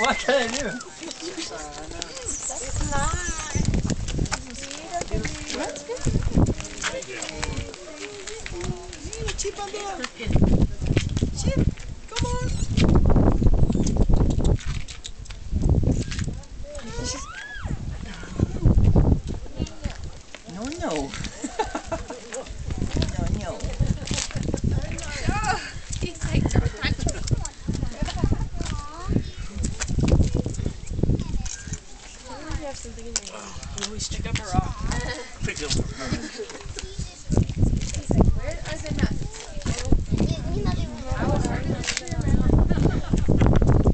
What can I do? Hey, Chip on there. Chip, come on. No, no. No, no. He's like, you have something in there. You always pick up a rock. Pick up. He's like, where are the nuts?